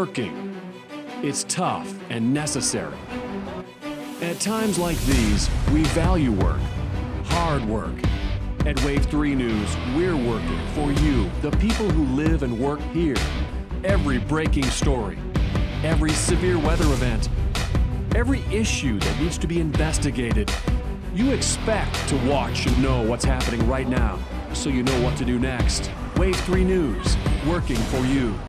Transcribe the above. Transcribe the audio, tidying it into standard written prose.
working. It's tough and necessary. At times like these, we value work, hard work. At Wave 3 News, we're working for you, the people who live and work here. Every breaking story, every severe weather event, every issue that needs to be investigated. You expect to watch and know what's happening right now, so you know what to do next. Wave 3 News, working for you.